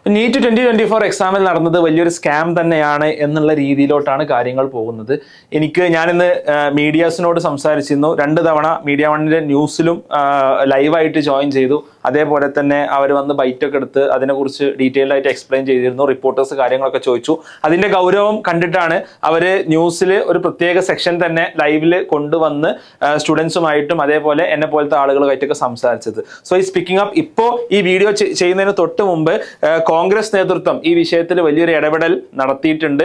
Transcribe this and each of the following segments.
NEET 2024 എക്സാമിൽ നടന്നത് വലിയൊരു സ്കാം തന്നെയാണ് എന്നുള്ള രീതിയിലോട്ടാണ് കാര്യങ്ങൾ പോകുന്നത്. ഞാനിന്ന് മീഡിയാസിനോട് സംസാരിച്ചിരുന്നു. 2 തവണ മീഡിയ വണ്ണിന്റെ ന്യൂസിലും ലൈവായിട്ട് ജോയിൻ ചെയ്തു. അതേപോലെ തന്നെ അവർ വന്ന് ബൈറ്റൊക്കെ എടുത്ത് അതിനെക്കുറിച്ച് ഡീറ്റെയിൽഡ് ആയിട്ട് എക്സ്പ്ലെയിൻ ചെയ്തിരുന്നു. റിപ്പോർട്ടേഴ്സ് കാര്യങ്ങളൊക്കെ ചോദിച്ചു. അതിന്റെ ഗൗരവം കണ്ടിട്ടാണ് അവര് ന്യൂസിൽ ഒരു പ്രത്യേക സെക്ഷൻ തന്നെ ലൈവില് കൊണ്ടുവന്ന് സ്റ്റുഡൻസുമായിട്ടും അതേപോലെ എന്നെ പോലത്തെ ആളുകളുമായിട്ടൊക്കെ സംസാരിച്ചത്. സോ ഈ സ്പീക്കിംഗ് അപ്പ് ഇപ്പോൾ ഈ വീഡിയോ ചെയ്യുന്നതിന് തൊട്ട് മുമ്പ് കോൺഗ്രസ് നേതൃത്വം ഈ വിഷയത്തിൽ വലിയൊരു ഇടപെടൽ നടത്തിയിട്ടുണ്ട്.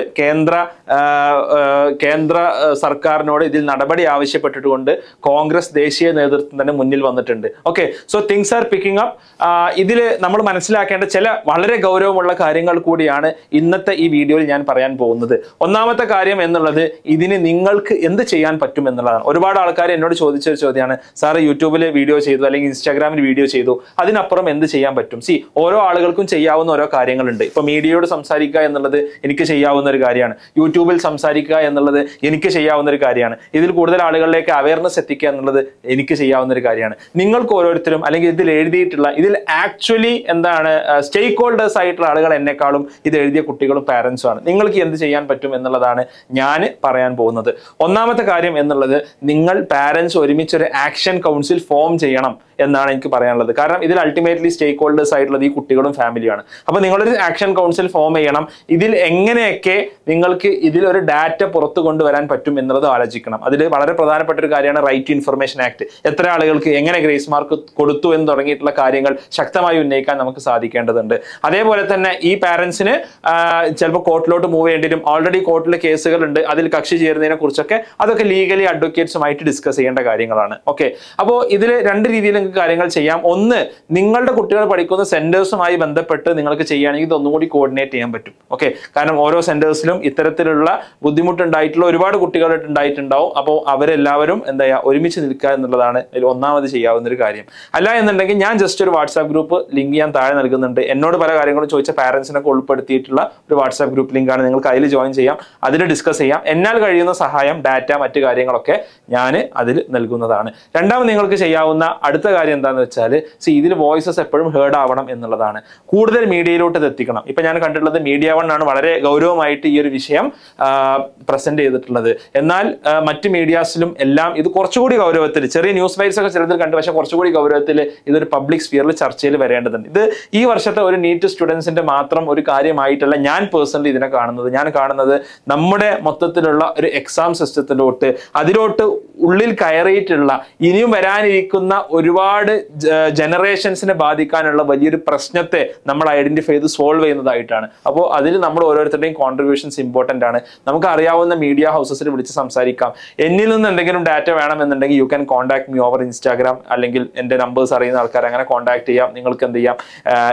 കേന്ദ്ര സർക്കാരിനോട് ഇതിൽ നടപടി ആവശ്യപ്പെട്ടിട്ടുകൊണ്ട് കോൺഗ്രസ് ദേശീയ നേതൃത്വം തന്നെ മുന്നിൽ വന്നിട്ടുണ്ട്. Okay, so things are picking up. ഇതിൽ നമ്മൾ മനസ്സിലാക്കേണ്ട ചില വളരെ ഗൗരവമുള്ള കാര്യങ്ങൾ കൂടിയാണ് ഇന്നത്തെ ഈ വീഡിയോയിൽ ഞാൻ പറയാൻ പോകുന്നത്. ഒന്നാമത്തെ കാര്യം എന്നുള്ളത്, ഇതിന് നിങ്ങൾക്ക് എന്ത് ചെയ്യാൻ പറ്റും എന്നുള്ളതാണ്. ഒരുപാട് ആൾക്കാർ എന്നോട് ചോദിച്ച ഒരു ചോദ്യമാണ്, സാറ് യൂട്യൂബിൽ വീഡിയോ ചെയ്തു അല്ലെങ്കിൽ ഇൻസ്റ്റാഗ്രാമിൽ വീഡിയോ ചെയ്തു, അതിനപ്പുറം എന്ത് ചെയ്യാൻ പറ്റും? ഓരോ ആളുകൾക്കും ചെയ്യാവുന്ന ഓരോ കാര്യങ്ങളുണ്ട്. ഇപ്പൊ മീഡിയയോട് സംസാരിക്കുക എന്നുള്ളത് എനിക്ക് ചെയ്യാവുന്ന ഒരു കാര്യമാണ്. യൂട്യൂബിൽ സംസാരിക്കുക എന്നുള്ളത് എനിക്ക് ചെയ്യാവുന്ന ഒരു കാര്യമാണ്. ഇതിൽ കൂടുതൽ ആളുകളിലേക്ക് അവയർനെസ് എത്തിക്കുക എന്നുള്ളത് എനിക്ക് ചെയ്യാവുന്ന ഒരു കാര്യമാണ്. നിങ്ങൾക്ക് ഓരോരുത്തരും അല്ലെങ്കിൽ ഇതിൽ എഴുതിയിട്ടുള്ള, ഇതിൽ ആക്ച്വലി എന്താണ് സ്റ്റേക്ക് ഹോൾഡേഴ്സ് ആയിട്ടുള്ള ആളുകൾ എന്നെക്കാളും ഇത് എഴുതിയ കുട്ടികളും പാരന്റ്സും ആണ്. നിങ്ങൾക്ക് എന്ത് ചെയ്യാൻ പറ്റും എന്നുള്ളതാണ് ഞാൻ പറയാൻ പോകുന്നത്. ഒന്നാമത്തെ കാര്യം എന്നുള്ളത്, നിങ്ങൾ പാരന്റ്സ് ഒരുമിച്ചൊരു ആക്ഷൻ കൗൺസിൽ ഫോം ചെയ്യണം എന്നാണ് എനിക്ക് പറയാനുള്ളത്. കാരണം ഇതിൽ അൾട്ടിമേറ്റ്ലി സ്റ്റേക്ക് ഹോൾഡേഴ്സ് ആയിട്ടുള്ളത് ഈ കുട്ടികളും ഫാമിലിയാണ്. അപ്പൊ നിങ്ങളൊരു ആക്ഷൻ കൗൺസിൽ ഫോം ചെയ്യണം. ഇതിൽ എങ്ങനെയൊക്കെ നിങ്ങൾക്ക് ഇതിലൊരു ഡാറ്റ പുറത്തു കൊണ്ടുവരാൻ പറ്റും എന്നുള്ളത് ആലോചിക്കണം. അതിൽ വളരെ പ്രധാനപ്പെട്ട ഒരു കാര്യമാണ് റൈറ്റ് ടു ഇൻഫർമേഷൻ ആക്ട്. എത്ര ആളുകൾക്ക് എങ്ങനെ ഗ്രേസ് മാർക്ക് കൊടുത്തു എന്ന് തുടങ്ങിയിട്ടുള്ള കാര്യങ്ങൾ ശക്തമായി ഉന്നയിക്കാൻ നമുക്ക് സാധിക്കേണ്ടതുണ്ട്. അതേപോലെ തന്നെ ഈ പാരന്റ്സിന് ചിലപ്പോൾ കോർട്ടിലോട്ട് മൂവ് ചെയ്യേണ്ടി വരും. ഓൾറെഡി കോർട്ടിലെ കേസുകളുണ്ട്. അതിൽ കക്ഷി ചേരുന്നതിനെ കുറിച്ചൊക്കെ അതൊക്കെ ലീഗലി അഡ്വക്കേറ്റ്സുമായിട്ട് ഡിസ്കസ് ചെയ്യേണ്ട കാര്യങ്ങളാണ്. ഓക്കെ, അപ്പോൾ ഇതിൽ 2 രീതിയിൽ കാര്യങ്ങൾ ചെയ്യാം. ഒന്ന്, നിങ്ങളുടെ കുട്ടികൾ പഠിക്കുന്ന സെന്റേഴ്സുമായി ബന്ധപ്പെട്ട് നിങ്ങൾക്ക് ചെയ്യുകയാണെങ്കിൽ ഇതൊന്നും കൂടി കോർഡിനേറ്റ് ചെയ്യാൻ പറ്റും. ഓക്കെ, കാരണം ഓരോ സെന്റേഴ്സിലും ഇത്തരത്തിലുള്ള ബുദ്ധിമുട്ടുണ്ടായിട്ടുള്ള ഒരുപാട് കുട്ടികൾ ഉണ്ടായിട്ടുണ്ടാവും. അപ്പോൾ അവരെല്ലാവരും എന്താ ചെയ്യുക, ഒരുമിച്ച് നിൽക്കുക എന്നുള്ളതാണ് ഇതിൽ ഒന്നാമത് ചെയ്യാവുന്ന ഒരു കാര്യം. അല്ല എന്നുണ്ടെങ്കിൽ ഞാൻ ജസ്റ്റ് ഒരു വാട്സാപ്പ് ഗ്രൂപ്പ് ലിങ്ക് ഞാൻ താഴെ നൽകുന്നുണ്ട്. എന്നോട് പല കാര്യങ്ങളും ചോദിച്ച പാരന്റ്സിനൊക്കെ ഉൾപ്പെടുത്തിയിട്ടുള്ള ഒരു വാട്സാപ്പ് ഗ്രൂപ്പ് ലിങ്കാണ്. നിങ്ങൾക്ക് അതിൽ ജോയിൻ ചെയ്യാം, അതിൽ ഡിസ്കസ് ചെയ്യാം. എന്നാൽ കഴിയുന്ന സഹായം, ഡാറ്റ, മറ്റു കാര്യങ്ങളൊക്കെ ഞാൻ അതിൽ നൽകുന്നതാണ്. രണ്ടാമത് നിങ്ങൾക്ക് ചെയ്യാവുന്ന അടുത്ത കാര്യം എന്താണെന്ന് വെച്ചാൽ, ഇതിൽ വോയിസസ് എപ്പോഴും ഹേർഡ് ആവണം എന്നുള്ളതാണ്. കൂടുതൽ മീഡിയയിലോട്ട് ഇത് എത്തിക്കണം. ഇപ്പൊ ഞാൻ കണ്ടിട്ടുള്ളത് മീഡിയ വൺ ആണ് വളരെ ഗൗരവമായിട്ട് ഈ ഒരു വിഷയം പ്രസന്റ് ചെയ്തിട്ടുള്ളത്. എന്നാൽ മറ്റ് മീഡിയാസിലും എല്ലാം ഇത് കുറച്ചുകൂടി ഗൗരവത്തിൽ, ചെറിയ ന്യൂസ് വൈറ്റ്സ് ഒക്കെ ചിലതിൽ കണ്ടു, പക്ഷെ കുറച്ചുകൂടി ഗൗരവത്തിൽ ഇതൊരു പബ്ലിക് സ്ഫിയറിൽ ചർച്ചയിൽ വരേണ്ടതുണ്ട്. ഇത് ഈ വർഷത്തെ ഒരു നീറ്റ് സ്റ്റുഡൻസിന്റെ മാത്രം ഒരു കാര്യമായിട്ടല്ല ഞാൻ പേഴ്സണലി ഇതിനെ കാണുന്നത്. ഞാൻ കാണുന്നത് നമ്മുടെ മൊത്തത്തിലുള്ള ഒരു എക്സാം സിസ്റ്റത്തിലോട്ട്, അതിലോട്ട് ഉള്ളിൽ കയറിയിട്ടുള്ള ഇനിയും വരാനിരിക്കുന്ന ഒരുപാട് ജനറേഷൻസിനെ ബാധിക്കാനുള്ള വലിയൊരു പ്രശ്നത്തെ നമ്മൾ ഐഡന്റിഫൈ ചെയ്ത് സോൾവ് ചെയ്യുന്നതായിട്ടാണ്. അപ്പോൾ അതിൽ നമ്മൾ ഓരോരുത്തരുടെയും കോൺട്രിബ്യൂഷൻസ് ഇമ്പോർട്ടന്റ് ആണ്. നമുക്ക് അറിയാവുന്ന മീഡിയ ഹൗസസിൽ വിളിച്ച് സംസാരിക്കാം. എന്നിൽ നിന്ന് എന്തെങ്കിലും ഡാറ്റ വേണമെന്നുണ്ടെങ്കിൽ you can contact me over Instagram, അല്ലെങ്കിൽ എൻ്റെ നമ്പേഴ്സ് അറിയുന്ന ആൾക്കാർ അങ്ങനെ കോൺടാക്ട് ചെയ്യാം. നിങ്ങൾക്ക് എന്ത് ചെയ്യാം,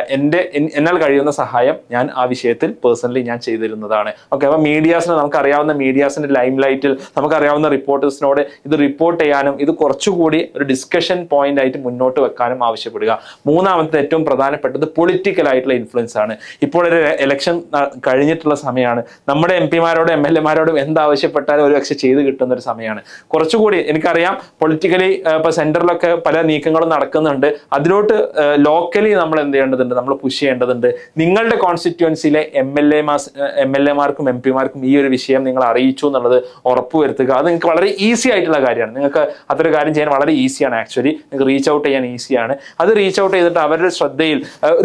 എന്നാൽ കഴിയുന്ന സഹായം ഞാൻ ആ വിഷയത്തിൽ പേഴ്സണലി ഞാൻ ചെയ്തിരുന്നതാണ്. ഓക്കെ, അപ്പോൾ മീഡിയാസിന്, നമുക്കറിയാവുന്ന മീഡിയാസിന്റെ ലൈം ലൈറ്റിൽ നമുക്കറിയാവുന്ന റിപ്പോർട്ടേഴ്സിനോട് ഇത് റിപ്പോർട്ട് ചെയ്യാനും ഇത് കുറച്ചുകൂടി ഒരു ഡിസ്കഷൻ പോയിന്റ് ആയിട്ട് മുന്നോട്ട് വെക്കാനും ആവശ്യപ്പെടുക. മൂന്നാമത്തെ ഏറ്റവും പ്രധാനപ്പെട്ടത് പൊളിറ്റിക്കൽ ആയിട്ടുള്ള ഇൻഫ്ലുവൻസ് ആണ്. ഇപ്പോൾ ഒരു ഇലക്ഷൻ കഴിഞ്ഞിട്ടുള്ള സമയമാണ്. നമ്മുടെ MP-മാരോടും MLA-മാരോടും എന്താവശ്യപ്പെട്ടാലും ഒരു പക്ഷെ ചെയ്ത് കിട്ടുന്ന ഒരു സമയമാണ്. കുറച്ചുകൂടി എനിക്കറിയാം പൊളിറ്റിക്കലി ഇപ്പൊ സെന്ററിലൊക്കെ പല നീക്കങ്ങളും നടക്കുന്നുണ്ട്. അതിലോട്ട് ലോക്കലി നമ്മൾ എന്ത് ചെയ്യേണ്ടതുണ്ട്, നമ്മൾ പുഷ് ചെയ്യേണ്ടതുണ്ട്. നിങ്ങളുടെ കോൺസ്റ്റിറ്റ്യുവൻസിയിലെ MLA-മാർക്കും MP-മാർക്കും ഈ ഒരു വിഷയം നിങ്ങൾ അറിയിച്ചു എന്നുള്ളത് ഉറപ്പുവരുത്തുക. അത് നിങ്ങൾക്ക് വളരെ ഈസി ആയിട്ടുള്ള കാര്യമാണ്. നിങ്ങൾക്ക് അതൊരു കാര്യം ചെയ്യാൻ വളരെ ഈസിയാണ്. ആക്ച്വലി നിങ്ങൾക്ക് റീച്ച് ഔട്ട് ചെയ്യാൻ ഈസിയാണ്. അത് റീച്ച് ഔട്ട് ചെയ്തിട്ട് അവരുടെ ശ്രദ്ധയിൽ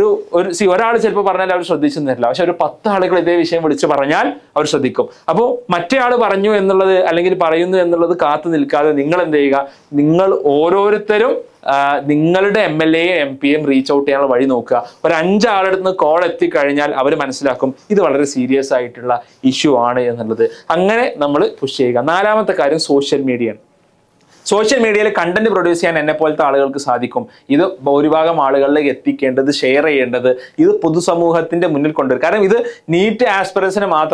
ഒരാൾ ചിലപ്പോൾ പറഞ്ഞാൽ അവർ ശ്രദ്ധിച്ചു തരില്ല, പക്ഷെ ഒരു 10 ആളുകൾ ഇതേ വിഷയം വിളിച്ച് പറഞ്ഞാൽ അവർ ശ്രദ്ധിക്കും. അപ്പോൾ മറ്റേ ആൾ പറഞ്ഞു എന്നുള്ളത് അല്ലെങ്കിൽ പറയുന്നു എന്നുള്ളത് കാത്തു നിൽക്കാതെ നിങ്ങൾ എന്ത് ചെയ്യുക, നിങ്ങൾ ഓരോരുത്തരും നിങ്ങളുടെ MLA-യും MP-യും റീച്ച് ഔട്ട് ചെയ്യാനുള്ള വഴി നോക്കുക. ഒരു 5 ആളെടുത്ത് കോൾ എത്തിക്കഴിഞ്ഞാൽ അവർ മനസ്സിലാക്കും ഇത് വളരെ സീരിയസ് ആയിട്ടുള്ള ഇഷ്യൂ ആണ് എന്നുള്ളത്. അങ്ങനെ നമ്മൾ പുഷ് ചെയ്യുക. 4ാമത്തെ കാര്യം സോഷ്യൽ മീഡിയയാണ്. സോഷ്യൽ മീഡിയയിൽ കണ്ടന്റ് പ്രൊഡ്യൂസ് ചെയ്യാൻ എന്നെ പോലത്തെ ആളുകൾക്ക് സാധിക്കും. ഇത് ഭൂരിഭാഗം ആളുകളിലേക്ക് എത്തിക്കേണ്ടത്, ഷെയർ ചെയ്യേണ്ടത്, ഇത് പൊതുസമൂഹത്തിന്റെ മുന്നിൽ കൊണ്ടുവരും. കാരണം ഇത് നീറ്റ് ആസ്പിറൻസിനെ മാത്രം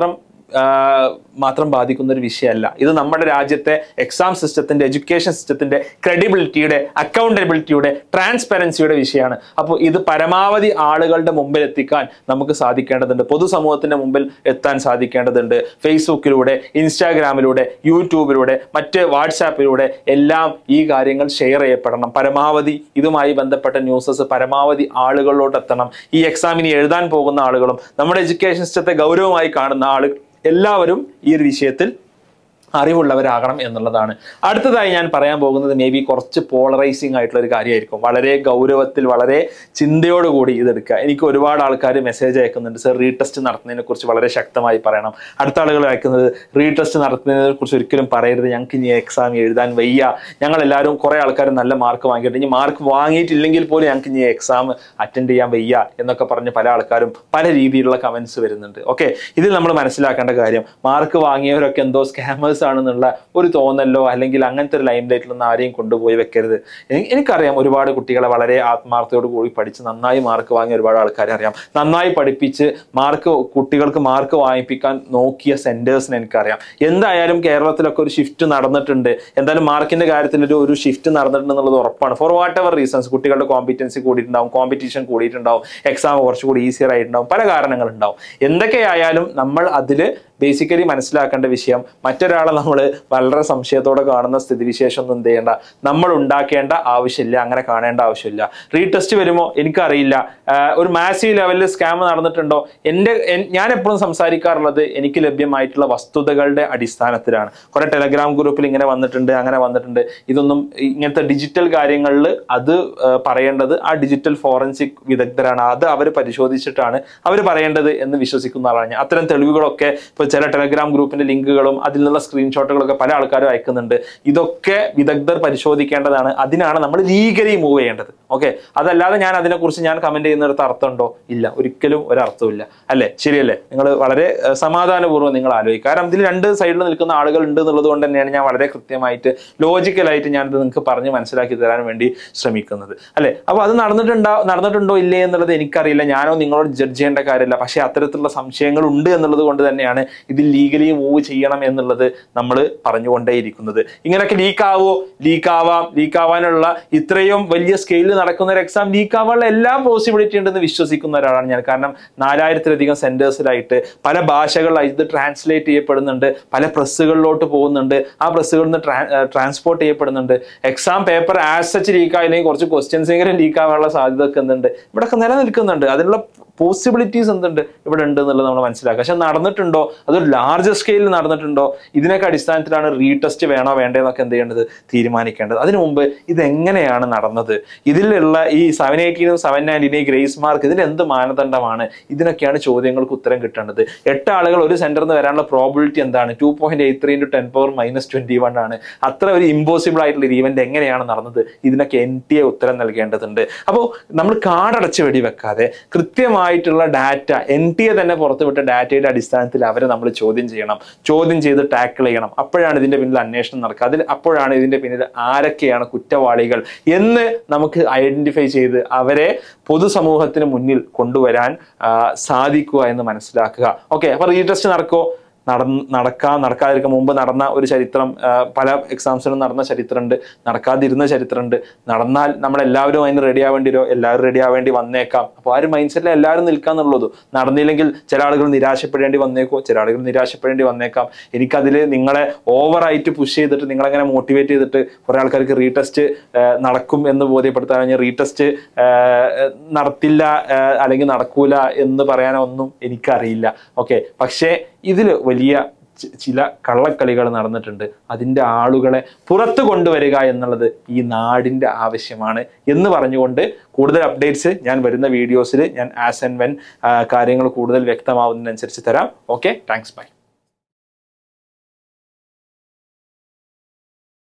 മാത്രം ബാധിക്കുന്ന ഒരു വിഷയമല്ല. ഇത് നമ്മുടെ രാജ്യത്തെ എക്സാം സിസ്റ്റത്തിന്റെ, എഡ്യൂക്കേഷൻ സിസ്റ്റത്തിന്റെ ക്രെഡിബിലിറ്റിയുടെ, അക്കൗണ്ടബിലിറ്റിയുടെ, ട്രാൻസ്പെറൻസിയുടെ വിഷയമാണ്. അപ്പോൾ ഇത് പരമാവധി ആളുകളുടെ മുമ്പിൽ എത്തിക്കാൻ നമുക്ക് സാധിക്കേണ്ടതുണ്ട്, പൊതുസമൂഹത്തിന്റെ മുമ്പിൽ എത്താൻ സാധിക്കേണ്ടതുണ്ട്. ഫേസ്ബുക്കിലൂടെ, ഇൻസ്റ്റാഗ്രാമിലൂടെ, യൂട്യൂബിലൂടെ, മറ്റ് വാട്സാപ്പിലൂടെ എല്ലാം ഈ കാര്യങ്ങൾ ഷെയർ ചെയ്യപ്പെടണം. പരമാവധി ഇതുമായി ബന്ധപ്പെട്ട ന്യൂസസ് പരമാവധി ആളുകളിലോട്ട് എത്തണം. ഈ എക്സാമിന് എഴുതാൻ പോകുന്ന ആളുകളും നമ്മുടെ എഡ്യൂക്കേഷൻ സിസ്റ്റത്തെ ഗൗരവമായി കാണുന്ന ആളുകൾ എല്ലാവരും ഈ ഒരു വിഷയത്തിൽ അറിവുള്ളവരാകണം എന്നുള്ളതാണ്. അടുത്തതായി ഞാൻ പറയാൻ പോകുന്നത് മേ ബി കുറച്ച് പോളറൈസിങ് ആയിട്ടുള്ള ഒരു കാര്യമായിരിക്കും. വളരെ ഗൗരവത്തിൽ, വളരെ ചിന്തയോടുകൂടി ഇതെടുക്കുക. എനിക്ക് ഒരുപാട് ആൾക്കാർ മെസ്സേജ് അയക്കുന്നുണ്ട്, സർ റീടെസ്റ്റ് നടത്തുന്നതിനെ കുറിച്ച് വളരെ ശക്തമായി പറയണം. അടുത്ത ആളുകൾ അയക്കുന്നത് റീടെസ്റ്റ് നടത്തുന്നതിനെ കുറിച്ച് ഒരിക്കലും പറയരുത്, ഞങ്ങൾക്ക് ഇനി എക്സാം എഴുതാൻ വയ്യ, ഞങ്ങളെല്ലാവരും കുറേ ആൾക്കാർ നല്ല മാർക്ക് വാങ്ങിയിട്ട് ഇനി മാർക്ക് വാങ്ങിയിട്ടില്ലെങ്കിൽ പോലും ഞങ്ങൾക്ക് ഇനി എക്സാം അറ്റൻഡ് ചെയ്യാൻ വയ്യ എന്നൊക്കെ പറഞ്ഞ് പല ആൾക്കാരും പല രീതിയിലുള്ള കമൻസ് വരുന്നുണ്ട്. ഓക്കെ, ഇതിൽ നമ്മൾ മനസ്സിലാക്കേണ്ട കാര്യം, മാർക്ക് വാങ്ങിയവരൊക്കെ എന്തോ സ്കാമേഴ്സ് ആണെന്നുള്ള ഒരു തോന്നലോ അല്ലെങ്കിൽ അങ്ങനത്തെ ഒരു ലൈം ലൈറ്റിലൊന്നും ആരെയും കൊണ്ടുപോയി വെക്കരുത്. എനിക്കറിയാം ഒരുപാട് കുട്ടികളെ വളരെ ആത്മാർത്ഥയോട് കൂടി പഠിച്ച് നന്നായി മാർക്ക് വാങ്ങിയ ഒരുപാട് ആൾക്കാരെ അറിയാം. നന്നായി പഠിപ്പിച്ച് കുട്ടികൾക്ക് മാർക്ക് വാങ്ങിപ്പിക്കാൻ നോക്കിയ സെന്റേഴ്സിന് എനിക്കറിയാം. എന്തായാലും കേരളത്തിലൊക്കെ ഒരു ഷിഫ്റ്റ് നടന്നിട്ടുണ്ട്. എന്തായാലും മാർക്കിന്റെ കാര്യത്തിൽ ഒരു ഷിഫ്റ്റ് നടന്നിട്ടുണ്ടെന്നുള്ളത് ഉറപ്പാണ്. ഫോർ വാട്ട് എവർ റീസൺസ്, കുട്ടികളുടെ കോമ്പിറ്റൻസി കൂടിയിട്ടുണ്ടാവും, കോമ്പറ്റീഷൻ കൂടിയിട്ടുണ്ടാവും, എക്സാം കുറച്ചുകൂടി ഈസിയർ ആയിട്ടുണ്ടാവും, പല കാരണങ്ങളുണ്ടാവും. എന്തൊക്കെയായാലും നമ്മൾ അതിൽ ബേസിക്കലി മനസ്സിലാക്കേണ്ട വിഷയം, മറ്റൊരാളെ നമ്മൾ വളരെ സംശയത്തോടെ കാണുന്ന സ്ഥിതിവിശേഷം ഒന്നും എന്ത് ചെയ്യേണ്ട, നമ്മൾ ഉണ്ടാക്കേണ്ട ആവശ്യമില്ല, അങ്ങനെ കാണേണ്ട ആവശ്യമില്ല. റീടെസ്റ്റ് വരുമോ എനിക്കറിയില്ല, ഒരു മാസീവ് ലെവലിൽ സ്കാം നടന്നിട്ടുണ്ടോ, ഞാൻ എപ്പോഴും സംസാരിക്കാറുള്ളത് എനിക്ക് ലഭ്യമായിട്ടുള്ള വസ്തുതകളുടെ അടിസ്ഥാനത്തിലാണ്. കുറെ ടെലഗ്രാം ഗ്രൂപ്പിൽ ഇങ്ങനെ വന്നിട്ടുണ്ട്, അങ്ങനെ വന്നിട്ടുണ്ട്. ഇതൊന്നും ഇങ്ങനത്തെ ഡിജിറ്റൽ കാര്യങ്ങളിൽ അത് പറയേണ്ടത് ആ ഡിജിറ്റൽ ഫോറൻസിക് വിദഗ്ധരാണ്, അത് അവർ പരിശോധിച്ചിട്ടാണ് അവർ പറയേണ്ടത് എന്ന് വിശ്വസിക്കുന്ന ആളാണ് ഞാൻ. അത്തരം തെളിവുകളൊക്കെ ഇപ്പോൾ ചില ടെലഗ്രാം ഗ്രൂപ്പിന്റെ ലിങ്കുകളും അതിൽ നിന്നുള്ള സ്ക്രീൻഷോട്ടുകളൊക്കെ പല ആൾക്കാരും അയക്കുന്നുണ്ട്. ഇതൊക്കെ വിദഗ്ധർ പരിശോധിക്കേണ്ടതാണ്. അതിനാണ് നമ്മൾ ലീഗലി മൂവ് ചെയ്യേണ്ടത്. ഓക്കെ, അതല്ലാതെ ഞാൻ അതിനെക്കുറിച്ച് ഞാൻ കമന്റ് ചെയ്യുന്നിടത്ത് അർത്ഥമുണ്ടോ? ഇല്ല, ഒരിക്കലും ഒരർത്ഥമില്ല, അല്ലേ? ശരിയല്ലേ? നിങ്ങൾ വളരെ സമാധാനപൂർവ്വം നിങ്ങൾ ആലോചിക്കുക. കാരണം ഇതിൽ രണ്ട് സൈഡിൽ നിൽക്കുന്ന ആളുകൾ ഉണ്ട് എന്നുള്ളത് കൊണ്ട് തന്നെയാണ് ഞാൻ വളരെ കൃത്യമായിട്ട് ലോജിക്കലായിട്ട് ഞാനിത് നിങ്ങൾക്ക് പറഞ്ഞ് മനസ്സിലാക്കി തരാൻ വേണ്ടി ശ്രമിക്കുന്നത്, അല്ലെ? അപ്പോൾ അത് നടന്നിട്ടുണ്ടോ ഇല്ലേ എന്നുള്ളത് എനിക്കറിയില്ല, ഞാനോ നിങ്ങളോട് ജഡ്ജ് ചെയ്യേണ്ട കാര്യമില്ല. പക്ഷേ അത്തരത്തിലുള്ള സംശയങ്ങൾ ഉണ്ട് എന്നുള്ളത് കൊണ്ട് തന്നെയാണ് ഇതിൽ ലീഗലി മൂവ് ചെയ്യണം എന്നുള്ളത് നമ്മൾ പറഞ്ഞുകൊണ്ടേയിരിക്കുന്നത്. ഇങ്ങനെയൊക്കെ ലീക്കാവാനുള്ള ഇത്രയും വലിയ സ്കെയിലിൽ നടക്കുന്ന ഒരു എക്സാം ലീക്കാവാനുള്ള എല്ലാ പോസിബിലിറ്റി ഉണ്ടെന്ന് വിശ്വസിക്കുന്ന ഒരാളാണ് ഞാൻ. കാരണം 4000-ലധികം സെന്റേഴ്സിലായിട്ട് പല ഭാഷകളിലായി ഇത് ട്രാൻസ്ലേറ്റ് ചെയ്യപ്പെടുന്നുണ്ട്, പല പ്രസ്സുകളിലോട്ട് പോകുന്നുണ്ട്, ആ പ്രസ്സുകളിൽ നിന്ന് ട്രാൻസ്പോർട്ട് ചെയ്യപ്പെടുന്നുണ്ട്. എക്സാം പേപ്പർ ആസ് സച്ച് ലീക്കായില്ലെങ്കിൽ കുറച്ച് ക്വസ്റ്റ്യൻസ് എങ്കിലും ലീക്കാവാനുള്ള സാധ്യത ഒക്കെ എന്തുണ്ട്, ഇവിടെയൊക്കെ നിലനിൽക്കുന്നുണ്ട്. അതിനുള്ള പോസിബിലിറ്റീസ് എന്തുണ്ട് ഇവിടെ ഉണ്ട് എന്നുള്ളത് നമ്മൾ മനസ്സിലാക്കുക. പക്ഷെ നടന്നിട്ടുണ്ടോ, അതൊരു ലാർജ് സ്കെയിലിൽ നടന്നിട്ടുണ്ടോ, ഇതിനൊക്കെ അടിസ്ഥാനത്തിലാണ് റീടെസ്റ്റ് വേണോ വേണ്ടതെന്നൊക്കെ എന്ത് ചെയ്യേണ്ടത്, തീരുമാനിക്കേണ്ടത്. അതിനു മുമ്പ് ഇതെങ്ങനെയാണ് നടന്നത്, ഇതിലുള്ള ഈ 780 790 ഗ്രേസ് മാർക്ക്, ഇതിൽ എന്ത് മാനദണ്ഡമാണ്, ഇതിനൊക്കെയാണ് ചോദ്യങ്ങൾക്ക് ഉത്തരം കിട്ടേണ്ടത്. 8 ആളുകൾ ഒരു സെന്ററിൽ നിന്ന് വരാനുള്ള പ്രോബിലിറ്റി എന്താണ്? 2.83 × 10⁻21 ആണ്. അത്ര ഒരു ഇമ്പോസിബിൾ ആയിട്ടുള്ള ഒരു ഈവന്റ് എങ്ങനെയാണ് നടന്നത്, ഇതിനൊക്കെ NTA ഉത്തരം നൽകേണ്ടതുണ്ട്. അപ്പോൾ നമ്മൾ കാടടച്ച് വെടിവെക്കാതെ കൃത്യമായി ഡാറ്റ, NTA തന്നെ പുറത്തുവിട്ട ഡാറ്റയുടെ അടിസ്ഥാനത്തിൽ അവരെ നമ്മൾ ചോദ്യം ചെയ്ത് ടാക്കിൾ ചെയ്യണം. അപ്പോഴാണ് ഇതിന്റെ പിന്നിൽ അന്വേഷണം നടക്കുക. അപ്പോഴാണ് ഇതിന്റെ പിന്നിൽ ആരൊക്കെയാണ് കുറ്റവാളികൾ എന്ന് നമുക്ക് ഐഡന്റിഫൈ ചെയ്ത് അവരെ പൊതുസമൂഹത്തിന് മുന്നിൽ കൊണ്ടുവരാൻ സാധിക്കുക എന്ന് മനസ്സിലാക്കുക. ഓക്കെ, അപ്പൊ റീടെസ്റ്റ് നടക്കാതിരിക്കാൻ മുമ്പ് നടന്ന ഒരു ചരിത്രം, പല എക്സാംസിനും നടന്ന ചരിത്രമുണ്ട്, നടക്കാതിരുന്ന ചരിത്രമുണ്ട്. നടന്നാൽ നമ്മളെല്ലാവരും അതിന് റെഡി ആവേണ്ടിരോ, എല്ലാവരും റെഡി ആവേണ്ടി വന്നേക്കാം. അപ്പോൾ ആ ഒരു മൈൻഡ് സെറ്റിൽ എല്ലാവരും നിൽക്കാന്നുള്ളൂ. നടന്നില്ലെങ്കിൽ ചില ആളുകൾ നിരാശപ്പെടേണ്ടി വന്നേക്കാം. എനിക്കതിൽ നിങ്ങളെ ഓവറായിട്ട് പുഷ് ചെയ്തിട്ട് നിങ്ങളെങ്ങനെ മോട്ടിവേറ്റ് ചെയ്തിട്ട് കുറെ ആൾക്കാർക്ക് റീടെസ്റ്റ് നടക്കും എന്ന് ബോധ്യപ്പെടുത്താൻ, റീടെസ്റ്റ് നടത്തില്ല അല്ലെങ്കിൽ നടക്കൂല എന്ന് പറയാനൊന്നും എനിക്കറിയില്ല. ഓക്കെ, പക്ഷേ ഇതിൽ വലിയ ചില കള്ളക്കളികൾ നടന്നിട്ടുണ്ട്. അതിൻ്റെ ആളുകളെ പുറത്തു കൊണ്ടുവരിക എന്നുള്ളത് ഈ നാടിൻ്റെ ആവശ്യമാണ് എന്ന് പറഞ്ഞുകൊണ്ട് കൂടുതൽ അപ്ഡേറ്റ്സ് ഞാൻ വരുന്ന വീഡിയോസിൽ ഞാൻ ആസ് ആൻഡ് വെൻ കാര്യങ്ങൾ കൂടുതൽ വ്യക്തമാവുന്നതിനനുസരിച്ച് തരാം. Okay, thanks, by.